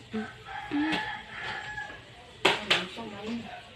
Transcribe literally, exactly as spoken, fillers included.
อืมอืมเอาน้ำส้มมาเลย